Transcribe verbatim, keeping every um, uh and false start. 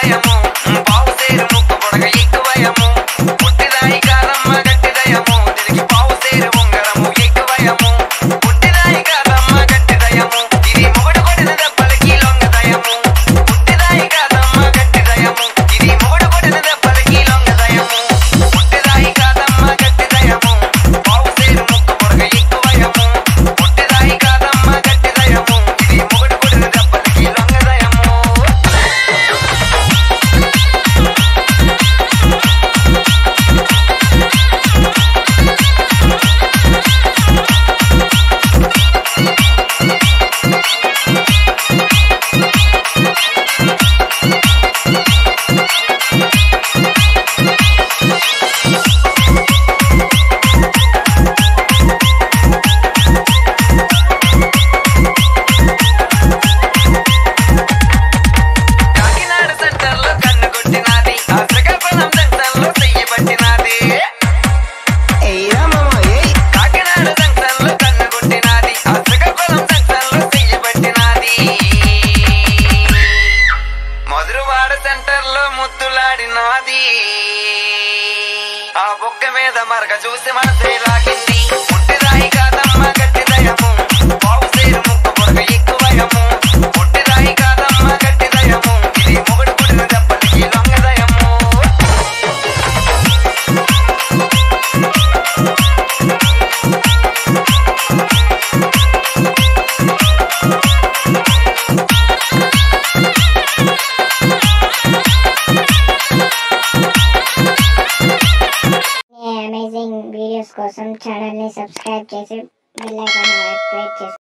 దయము పావు సేరు ముక్కు పొడగ ఎక్కువయము పుట్టిదాయి కాదమ్మ గట్టి దయము దీనికి పావు సేరు ఉంగరము ఎక్కువయము పుట్టిదాయి కాదమ్మ గట్టి దయము ఇది మొగడు కొడిన దెబ్బలకి లొంగ దయము పుట్టిదాయి కాదమ్మ గట్టి దయము ఇది మొగడు కొడిన దెబ్బలకి లొంగ దయము పుట్టిదాయి కాదమ్మ గట్టి దయము పావు సేరు ముక్కు పొడగ ఎక్కువయము పుట్టిదాయి కాదమ్మ గట్టి దయము ఇది మొగడు కొడిన దెబ్బలకి లొంగ దయము. కాకినాడ సెంటర్లో కన్ను కొట్టినాది ఆ శ్రీకాకుళం జంక్షన్లో చెయ్యి పట్టినాది కాకినాడ జంక్షన్లో కన్ను కొట్టినాది ఆ శ్రీకాకుళం జంక్షన్లో చెయ్యి పట్టినాది మధురవాడ సెంటర్లో ముద్దులాడినాది ఆ బొగ్గ మీద మరక చూసి మనసే లాగింది పుట్టిదాయి కాదమ్మ గట్టి దయము పావు సేరు ముక్కు పొడగ ఎక్కువయము పుట్టిదాయి కాదమ్మ గట్టి దయము ఇది మొగడు కొడిన దెబ్బలకి లొంగ దయము. అమేజింగ్ వీడియోస్ కోసం ఛానల్ని సబ్స్క్రైబ్ చేసి బెల్ ఐకాన్ యాక్టివేట్ చేసుకోండి.